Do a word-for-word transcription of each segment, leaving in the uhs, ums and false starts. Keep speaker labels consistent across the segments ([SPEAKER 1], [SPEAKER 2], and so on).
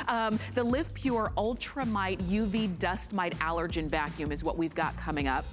[SPEAKER 1] Um, the Live Pure Ultra Mite U V Dust Mite Allergen Vacuum is what we've got coming up.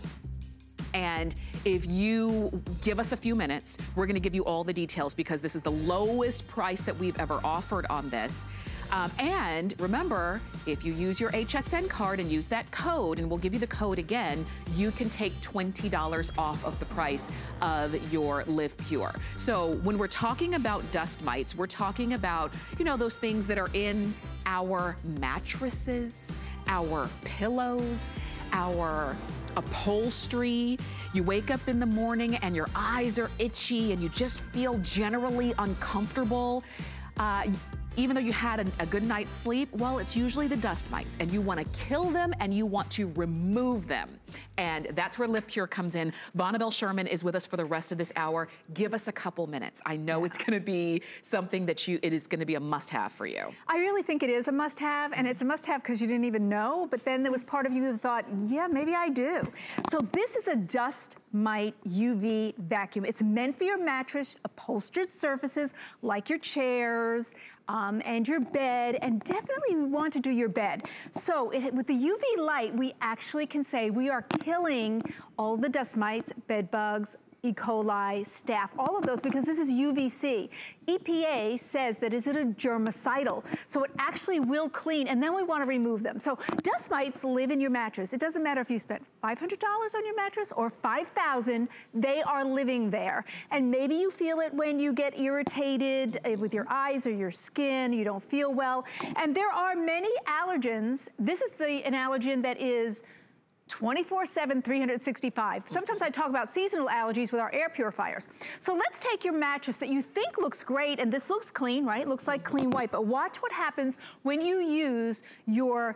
[SPEAKER 1] And if you give us a few minutes, we're gonna give you all the details because this is the lowest price that we've ever offered on this. Um, and remember, if you use your H S N card and use that code, and we'll give you the code again, you can take twenty dollars off of the price of your Live Pure. So when we're talking about dust mites, we're talking about, you know, those things that are in our mattresses, our pillows, our upholstery. You wake up in the morning and your eyes are itchy and you just feel generally uncomfortable. Uh, even though you had a, a good night's sleep, well, it's usually the dust mites and you wanna kill them and you want to remove them. And that's where Live Pure comes in. Vonabelle Sherman is with us for the rest of this hour. Give us a couple minutes. I know yeah. it's gonna be something that you, it is gonna be a must-have for you.
[SPEAKER 2] I really think it is a must-have, and it's a must-have because you didn't even know, but then there was part of you that thought, yeah, maybe I do. So this is a dust mite U V vacuum. It's meant for your mattress, upholstered surfaces like your chairs, Um, and your bed, and definitely we want to do your bed. So it, with the U V light, we actually can say we are killing all the dust mites, bed bugs, E. coli, staph, all of those, because this is U V C. E P A says that is it a germicidal, so it actually will clean, and then we want to remove them. So dust mites live in your mattress. It doesn't matter if you spent five hundred dollars on your mattress or five thousand dollars, they are living there. And maybe you feel it when you get irritated with your eyes or your skin, you don't feel well. And there are many allergens. This is the an allergen that is twenty-four seven, three hundred sixty-five. Sometimes I talk about seasonal allergies with our air purifiers. So let's take your mattress that you think looks great, and this looks clean, right? Looks like clean white, but watch what happens when you use your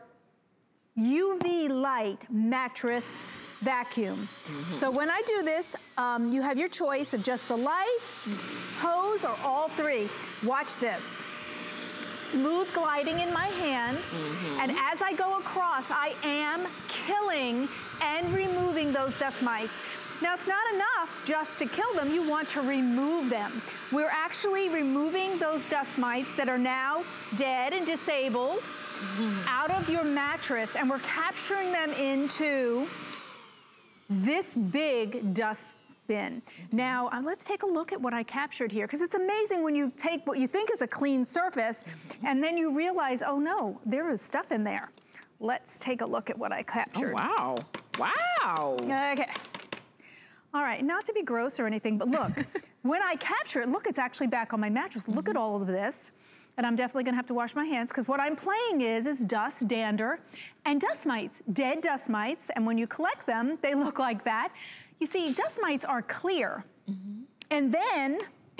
[SPEAKER 2] U V light mattress vacuum. Mm-hmm. So when I do this, um, you have your choice of just the lights, hose, or all three. Watch this. Smooth gliding in my hand, mm-hmm. and as I go across, I am killing and removing those dust mites. Now, it's not enough just to kill them, you want to remove them. We're actually removing those dust mites that are now dead and disabled mm-hmm. out of your mattress, and we're capturing them into this big dust bin. Now, uh, let's take a look at what I captured here, because it's amazing when you take what you think is a clean surface, and then you realize, oh no, there is stuff in there. Let's take a look at what I captured.
[SPEAKER 1] Oh, wow. Wow.
[SPEAKER 2] Okay. All right, not to be gross or anything, but look, when I capture it, look, it's actually back on my mattress. Look at all of this. And I'm definitely gonna have to wash my hands, because what I'm playing is, is dust, dander, and dust mites, dead dust mites, and when you collect them, they look like that. You see, dust mites are clear. Mm-hmm. And then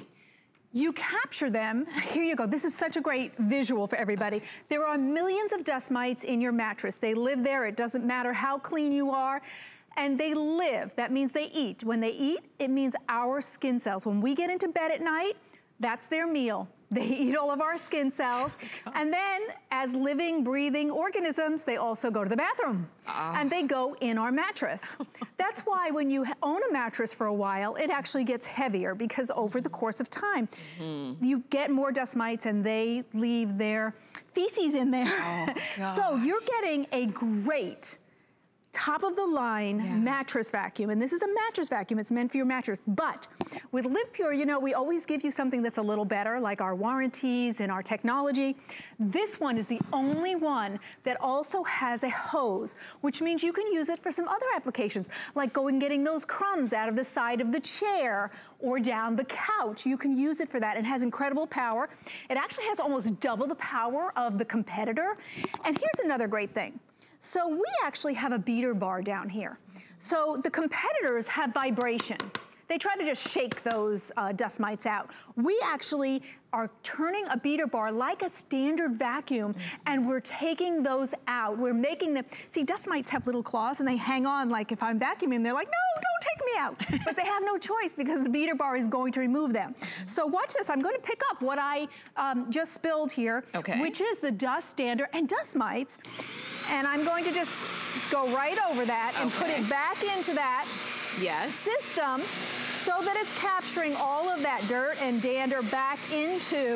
[SPEAKER 2] you capture them. Here you go. This is such a great visual for everybody. There are millions of dust mites in your mattress. They live there. It doesn't matter how clean you are. And they live. That means they eat. When they eat, it means our skin cells. When we get into bed at night, that's their meal. They eat all of our skin cells. Oh, and then, as living, breathing organisms, they also go to the bathroom. Uh. And they go in our mattress. That's why when you own a mattress for a while, it actually gets heavier, because over the course of time, mm-hmm. you get more dust mites and they leave their feces in there. Oh, so you're getting a great top of the line yeah. mattress vacuum. And this is a mattress vacuum, it's meant for your mattress. But with Live Pure, you know, we always give you something that's a little better, like our warranties and our technology. This one is the only one that also has a hose, which means you can use it for some other applications, like going getting those crumbs out of the side of the chair or down the couch. You can use it for that. It has incredible power. It actually has almost double the power of the competitor. And here's another great thing. So we actually have a beater bar down here. So the competitors have vibration. They try to just shake those uh, dust mites out. We actually are turning a beater bar like a standard vacuum, mm-hmm. and we're taking those out. We're making them, see, dust mites have little claws and they hang on, like if I'm vacuuming, they're like, no, don't take me out. But they have no choice because the beater bar is going to remove them. Mm-hmm. So watch this, I'm going to pick up what I um, just spilled here, okay. which is the dust, dander, and dust mites. And I'm going to just go right over that and okay. put it back into that yes. system, so that it's capturing all of that dirt and dander back into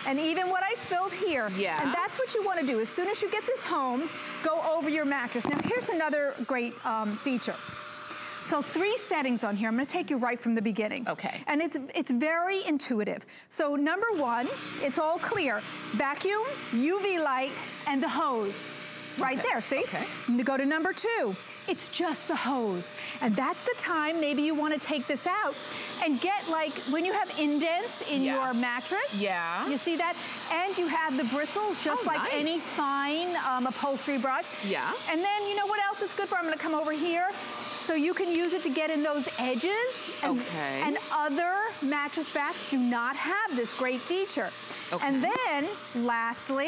[SPEAKER 2] and even what I spilled here.
[SPEAKER 1] Yeah.
[SPEAKER 2] And that's what you want to do. As soon as you get this home, go over your mattress. Now here's another great um, feature. So three settings on here. I'm gonna take you right from the beginning.
[SPEAKER 1] Okay.
[SPEAKER 2] And it's it's very intuitive. So number one, it's all clear. Vacuum, U V light, and the hose. Right
[SPEAKER 1] okay.
[SPEAKER 2] there, see?
[SPEAKER 1] Okay.
[SPEAKER 2] Go to number two. It's just the hose. And that's the time maybe you wanna take this out and get, like, when you have indents in
[SPEAKER 1] yeah.
[SPEAKER 2] your mattress.
[SPEAKER 1] Yeah.
[SPEAKER 2] You see that? And you have the bristles just
[SPEAKER 1] oh,
[SPEAKER 2] like
[SPEAKER 1] nice.
[SPEAKER 2] any fine um, upholstery brush.
[SPEAKER 1] Yeah.
[SPEAKER 2] And then you know what else it's good for? I'm gonna come over here. So you can use it to get in those edges. And,
[SPEAKER 1] okay.
[SPEAKER 2] and other mattress backs do not have this great feature.
[SPEAKER 1] Okay.
[SPEAKER 2] And then, lastly,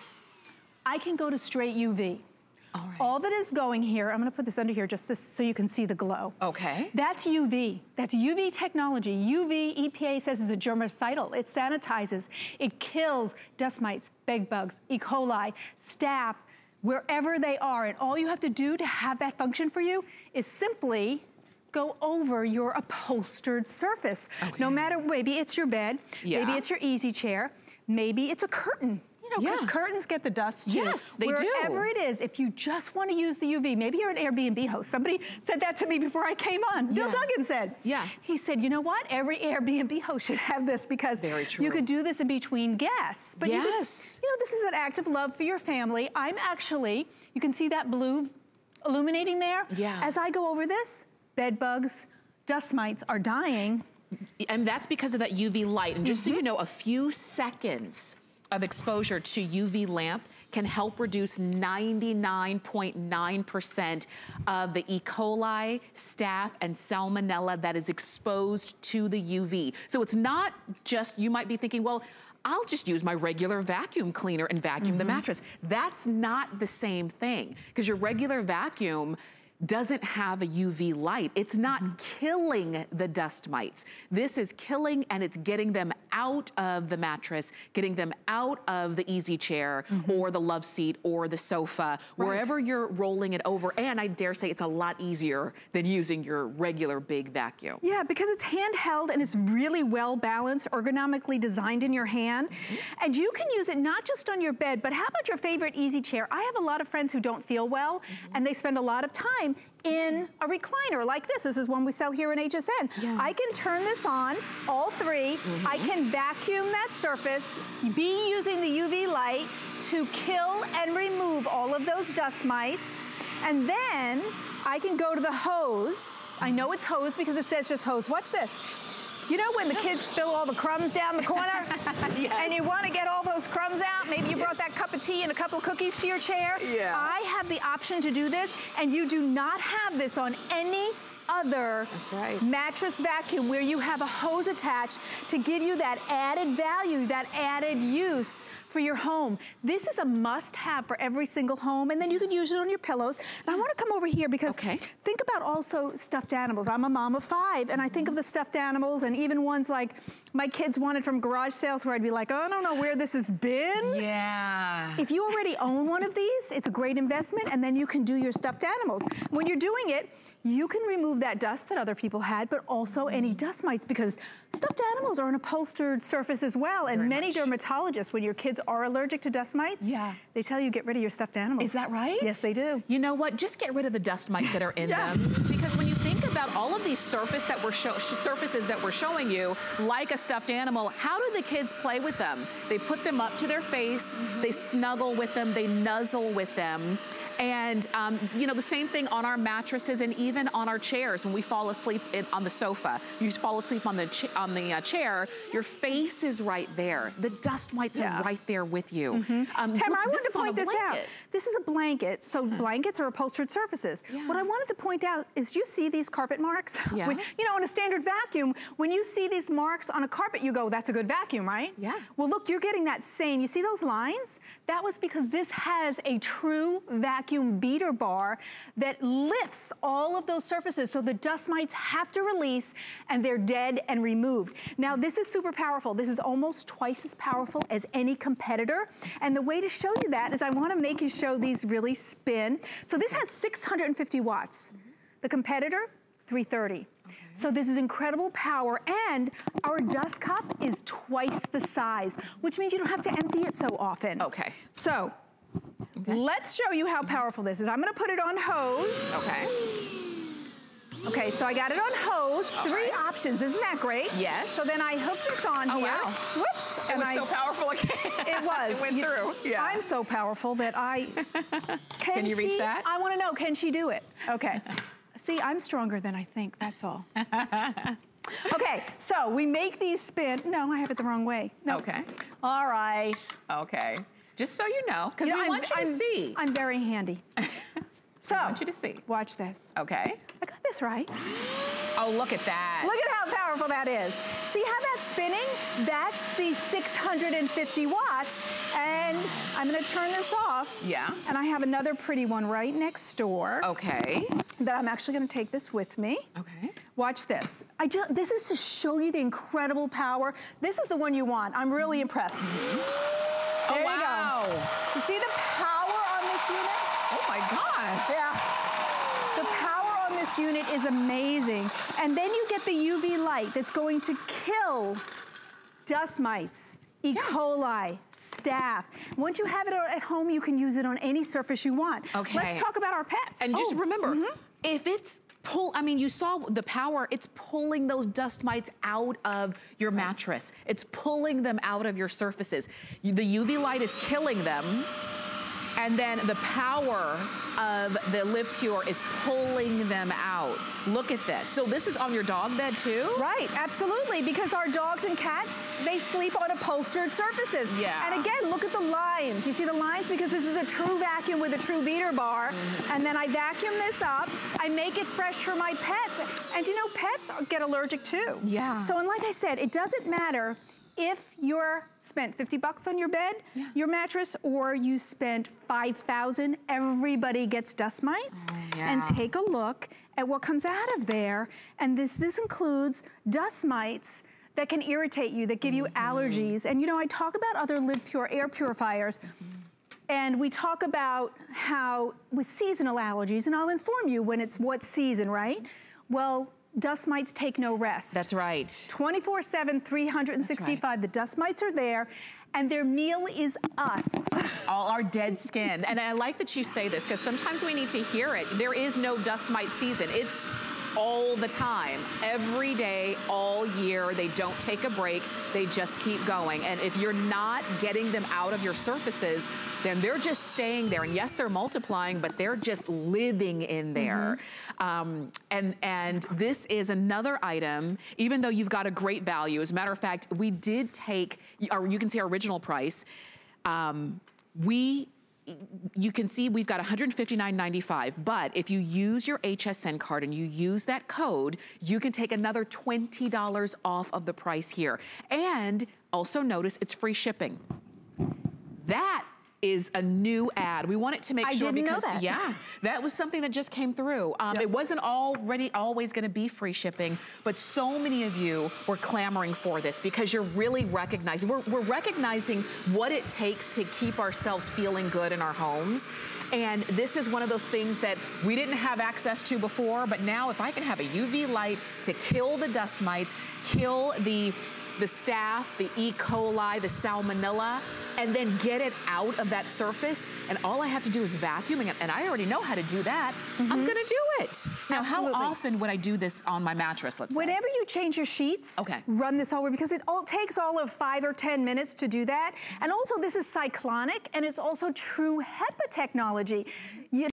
[SPEAKER 2] I can go to straight U V.
[SPEAKER 1] All right.
[SPEAKER 2] All that is going here, I'm gonna put this under here just to, so you can see the glow.
[SPEAKER 1] Okay.
[SPEAKER 2] That's U V. That's U V technology. U V, E P A says, is a germicidal. It sanitizes. It kills dust mites, bed bugs, E. coli, staph, wherever they are. And all you have to do to have that function for you is simply go over your upholstered surface. Okay. No matter, maybe it's your bed, yeah. maybe it's your easy chair, maybe it's a curtain. You know, because yeah. curtains get the dust too.
[SPEAKER 1] Yes, they
[SPEAKER 2] Wherever
[SPEAKER 1] do.
[SPEAKER 2] Wherever it is, if you just want to use the U V, maybe you're an Airbnb host. Somebody said that to me before I came on. Yeah. Bill Duggan said.
[SPEAKER 1] Yeah.
[SPEAKER 2] He said, you know what? Every Airbnb host should have this because
[SPEAKER 1] Very true.
[SPEAKER 2] you could do this in between guests. But
[SPEAKER 1] yes.
[SPEAKER 2] you, could, you know, this is an act of love for your family. I'm actually, you can see that blue illuminating there.
[SPEAKER 1] Yeah.
[SPEAKER 2] As I go over this, bed bugs, dust mites are dying.
[SPEAKER 1] And that's because of that U V light. And just
[SPEAKER 2] mm-hmm.
[SPEAKER 1] so you know, a few seconds of exposure to U V lamp can help reduce ninety-nine point nine percent of the E. coli, staph, and salmonella that is exposed to the U V. So it's not just, you might be thinking, well, I'll just use my regular vacuum cleaner and vacuum mm-hmm. the mattress. That's not the same thing, because your regular vacuum doesn't have a U V light. It's not mm-hmm. killing the dust mites. This is killing and it's getting them out of the mattress, getting them out of the easy chair mm-hmm. or the love seat or the sofa, right. wherever you're rolling it over. And I dare say it's a lot easier than using your regular big vacuum.
[SPEAKER 2] Yeah, because it's handheld and it's really well balanced, ergonomically designed in your hand. Mm-hmm. And you can use it not just on your bed, but how about your favorite easy chair? I have a lot of friends who don't feel well mm-hmm. and they spend a lot of time in a recliner like this. This is one we sell here in H S N. Yeah. I can turn this on, all three. Mm-hmm. I can vacuum that surface, be using the U V light to kill and remove all of those dust mites. And then I can go to the hose. I know it's hose because it says just hose. Watch this. You know when the kids spill all the crumbs down the corner? Yes. And you want to get all those crumbs out? Maybe you yes. brought that cup of tea and a couple of cookies to your chair?
[SPEAKER 1] Yeah.
[SPEAKER 2] I have the option to do this, and you do not have this on any other
[SPEAKER 1] That's right.
[SPEAKER 2] mattress vacuum where you have a hose attached to give you that added value, that added use for your home. This is a must-have for every single home, and then you can use it on your pillows. And I want to come over here because
[SPEAKER 1] okay.
[SPEAKER 2] think about also stuffed animals. I'm a mom of five, and I think of the stuffed animals and even ones like my kids wanted from garage sales where I'd be like, oh, I don't know where this has been.
[SPEAKER 1] Yeah.
[SPEAKER 2] If you already own one of these, it's a great investment, and then you can do your stuffed animals. When you're doing it, you can remove that dust that other people had, but also any dust mites, because stuffed animals are an upholstered surface as well. And
[SPEAKER 1] Very
[SPEAKER 2] many
[SPEAKER 1] much.
[SPEAKER 2] dermatologists, when your kids are allergic to dust mites,
[SPEAKER 1] yeah.
[SPEAKER 2] they tell you get rid of your stuffed animals.
[SPEAKER 1] Is that right?
[SPEAKER 2] Yes, they do.
[SPEAKER 1] You know what? Just get rid of the dust mites that are in
[SPEAKER 2] yeah.
[SPEAKER 1] them. Because when you think about all of these surface that we're show surfaces that we're showing you, like a stuffed animal, how do the kids play with them? They put them up to their face, mm-hmm. they snuggle with them, they nuzzle with them. And, um, you know, the same thing on our mattresses and even on our chairs when we fall asleep in, on the sofa. You fall asleep on the, ch on the uh, chair, your face is right there. The dust mites yeah. are right there with you.
[SPEAKER 2] Mm-hmm. um, Tamara, I wanted to point this out.
[SPEAKER 1] Blanket.
[SPEAKER 2] This is a blanket, so yeah. blankets are upholstered surfaces. Yeah. What I wanted to point out is, you see these carpet marks?
[SPEAKER 1] Yeah.
[SPEAKER 2] When, you know, in a standard vacuum, when you see these marks on a carpet, you go, that's a good vacuum, right?
[SPEAKER 1] Yeah.
[SPEAKER 2] Well, look, you're getting that same, you see those lines? That was because this has a true vacuum beater bar that lifts all of those surfaces, so the dust mites have to release and they're dead and removed. Now, this is super powerful. This is almost twice as powerful as any competitor. And the way to show you that is I want to make you show these really spin. So this has six hundred fifty watts. The competitor, three thirty. So this is incredible power, and our dust cup is twice the size, which means you don't have to empty it so often.
[SPEAKER 1] Okay.
[SPEAKER 2] So, okay. Let's show you how powerful this is. I'm gonna put it on hose.
[SPEAKER 1] Okay.
[SPEAKER 2] Okay, so I got it on hose.
[SPEAKER 1] All
[SPEAKER 2] Three
[SPEAKER 1] right.
[SPEAKER 2] options, isn't that great?
[SPEAKER 1] Yes.
[SPEAKER 2] So then I hook this on
[SPEAKER 1] oh,
[SPEAKER 2] here.
[SPEAKER 1] Wow.
[SPEAKER 2] Whoops.
[SPEAKER 1] It
[SPEAKER 2] and
[SPEAKER 1] was
[SPEAKER 2] I,
[SPEAKER 1] so powerful again.
[SPEAKER 2] It was.
[SPEAKER 1] It went
[SPEAKER 2] you,
[SPEAKER 1] through, yeah.
[SPEAKER 2] I'm so powerful that I, can,
[SPEAKER 1] can you
[SPEAKER 2] she,
[SPEAKER 1] reach that?
[SPEAKER 2] I wanna know, can she do it? Okay. See, I'm stronger than I think, that's all. Okay, so we make these spin. No, I have it the wrong way. No.
[SPEAKER 1] Okay.
[SPEAKER 2] All right.
[SPEAKER 1] Okay. Just so you know, because
[SPEAKER 2] You know,
[SPEAKER 1] we
[SPEAKER 2] I'm-
[SPEAKER 1] want you to
[SPEAKER 2] I'm-
[SPEAKER 1] see.
[SPEAKER 2] I'm very handy. So,
[SPEAKER 1] I want you to see.
[SPEAKER 2] Watch this.
[SPEAKER 1] Okay.
[SPEAKER 2] I got this right.
[SPEAKER 1] Oh, look at that.
[SPEAKER 2] Look at how powerful that is. See how that's spinning? That's the six hundred fifty watts. And I'm gonna turn this off.
[SPEAKER 1] Yeah.
[SPEAKER 2] And I have another pretty one right next door.
[SPEAKER 1] Okay.
[SPEAKER 2] That I'm actually gonna take this with me.
[SPEAKER 1] Okay.
[SPEAKER 2] Watch this. I just, this is to show you the incredible power. This is the one you want. I'm really impressed.
[SPEAKER 1] Mm-hmm.
[SPEAKER 2] There
[SPEAKER 1] oh, wow.
[SPEAKER 2] you go. You see the power on this unit?
[SPEAKER 1] Oh my gosh.
[SPEAKER 2] Yeah. The power on this unit is amazing. And then you get the U V light that's going to kill dust mites, E.
[SPEAKER 1] Yes.
[SPEAKER 2] coli, staph. Once you have it at home, you can use it on any surface you want.
[SPEAKER 1] Okay.
[SPEAKER 2] Let's talk about our pets.
[SPEAKER 1] And just
[SPEAKER 2] Oh,
[SPEAKER 1] remember,
[SPEAKER 2] mhm.
[SPEAKER 1] if it's pull, I mean, you saw the power, it's pulling those dust mites out of your mattress. It's pulling them out of your surfaces. The U V light is killing them. And then the power of the Live Pure is pulling them out. Look at this. So this is on your dog bed too?
[SPEAKER 2] Right, absolutely, because our dogs and cats, they sleep on upholstered surfaces.
[SPEAKER 1] Yeah.
[SPEAKER 2] And again, look at the lines. You see the lines? Because this is a true vacuum with a true beater bar. Mm-hmm. And then I vacuum this up. I make it fresh for my pets. And you know, pets get allergic too.
[SPEAKER 1] Yeah.
[SPEAKER 2] So, and like I said, it doesn't matter if you're spent fifty bucks on your bed, yeah. your mattress, or you spent five thousand, everybody gets dust mites.
[SPEAKER 1] Oh, yeah.
[SPEAKER 2] And take a look at what comes out of there. And this, this includes dust mites that can irritate you, that give you mm-hmm. allergies. And you know, I talk about other Live Pure air purifiers, mm-hmm. and we talk about how with seasonal allergies, and I'll inform you when it's what season, right? Well, dust mites take no rest.
[SPEAKER 1] That's right.
[SPEAKER 2] twenty-four seven, three hundred sixty-five, right. The dust mites are there, and their meal is us.
[SPEAKER 1] All our dead skin. And I like that you say this, because sometimes we need to hear it. There is no dust mite season. It's all the time, every day, all year. They don't take a break. They just keep going. And if you're not getting them out of your surfaces, then they're just staying there. And yes, they're multiplying, but they're just living in there. Mm-hmm. um, and, and this is another item, even though you've got a great value. As a matter of fact, we did take, or you can see our original price. Um, we You can see we've got one hundred fifty-nine ninety-five, but if you use your H S N card and you use that code, you can take another twenty dollars off of the price here. And also notice it's free shipping. That is a new ad. We wanted to make
[SPEAKER 2] I
[SPEAKER 1] sure
[SPEAKER 2] didn't
[SPEAKER 1] because
[SPEAKER 2] know that.
[SPEAKER 1] yeah, that was something that just came through. Um,
[SPEAKER 2] Yep.
[SPEAKER 1] It wasn't already always gonna be free shipping, but so many of you were clamoring for this because you're really recognizing, we're, we're recognizing what it takes to keep ourselves feeling good in our homes. And this is one of those things that we didn't have access to before, but now if I can have a U V light to kill the dust mites, kill the the staph, the E. coli, the salmonella, and then get it out of that surface. And all I have to do is vacuum, and, and I already know how to do that. Mm-hmm. I'm gonna do it. Now,
[SPEAKER 2] Absolutely.
[SPEAKER 1] how often would I do this on my mattress, let's say?
[SPEAKER 2] Whenever you change your sheets,
[SPEAKER 1] okay.
[SPEAKER 2] run this over, because it all takes all of five or ten minutes to do that. And also this is cyclonic, and it's also true HEPA technology. You